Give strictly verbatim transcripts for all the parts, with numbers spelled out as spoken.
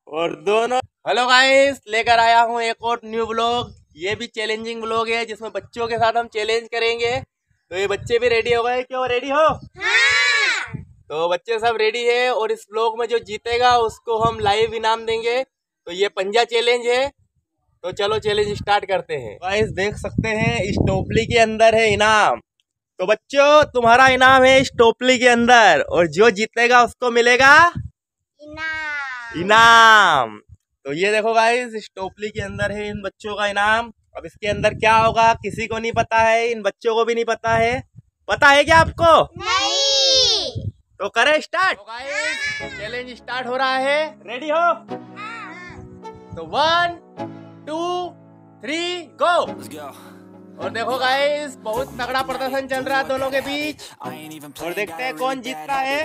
और दोनों। Hello guys, लेकर आया हूँ एक और न्यू ब्लॉग। ये भी चैलेंजिंग ब्लॉग है जिसमें बच्चों के साथ हम चैलेंज करेंगे। तो ये बच्चे भी रेडी हो गए? क्यों रेडी हो? हाँ। तो बच्चे सब रेडी है और इस ब्लॉग में जो जीतेगा उसको हम लाइव इनाम देंगे। तो ये पंजा चैलेंज है। तो चलो चैलेंज स्टार्ट करते हैं। गाइस देख सकते हैं इस टोपली के अंदर है इनाम। तो बच्चों तुम्हारा इनाम है इस टोपली के अंदर और जो जीतेगा उसको मिलेगा इनाम। इनाम। तो ये देखो गाइस इस टोपली के अंदर है इन बच्चों का इनाम। अब इसके अंदर क्या होगा किसी को नहीं पता है, इन बच्चों को भी नहीं पता है। पता है क्या आपको? नहीं। तो करें स्टार्ट। तो गाइस चैलेंज स्टार्ट हो रहा है। रेडी हो? तो वन टू थ्री गो। और देखो गाइस बहुत तगड़ा प्रदर्शन चल रहा है दोनों के बीच और देखते हैं कौन जीतता है।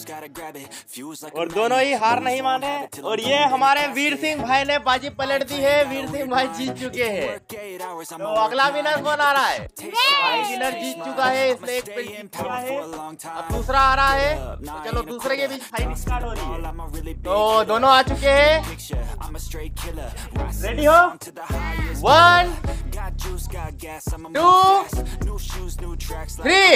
और दोनों ही हार नहीं माने। और ये हमारे वीर सिंह भाई ने बाजी पलट दी है। वीर सिंह भाई जीत चुके हैं। तो अगला विनर कौन आ रहा है? भाई विनर जीत चुका है, इसने एक पेन जीत लिया है। अब दूसरा आ रहा है। तो चलो दूसरे के बीच फाइट स्टार्ट हो रही है। तो दोनों आ चुके हैं। रेडी हो? One two three.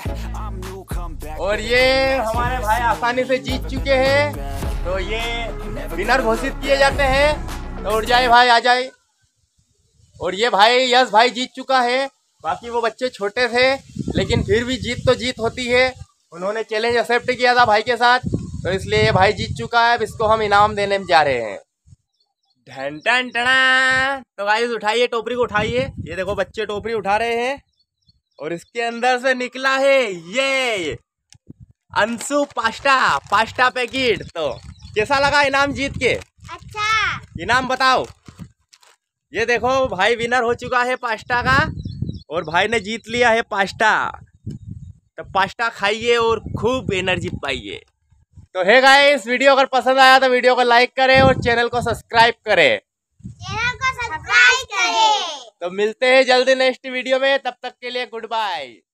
और ये हमारे भाई आसानी से जीत चुके हैं। तो ये विनर घोषित किए जाते हैं। तो उठ जाए भाई, आ जाए। और ये भाई यश भाई जीत चुका है। बाकी वो बच्चे छोटे थे लेकिन फिर भी जीत तो जीत होती है। उन्होंने चैलेंज एक्सेप्ट किया था भाई के साथ, तो इसलिए ये भाई जीत चुका है। अब इसको हम इनाम देने में जा रहे हैं। ढन टन टना। तो गाइस उठाइए, टोकरी को उठाइए। ये देखो बच्चे टोकरी उठा रहे हैं और इसके अंदर से निकला है ये अंशु पास्ता पास्ता पैकेट। तो कैसा लगा इनाम जीत के? अच्छा। इनाम बताओ। ये देखो भाई विनर हो चुका है पास्ता का और भाई ने जीत लिया है पास्ता। तो पास्ता खाइए और खूब एनर्जी पाइए। तो है गाइस, वीडियो अगर पसंद आया तो वीडियो को लाइक करें और चैनल को सब्सक्राइब करें। चैनल को सब्सक्राइब करें। तो मिलते हैं जल्दी नेक्स्ट वीडियो में, तब तक के लिए गुड बाय।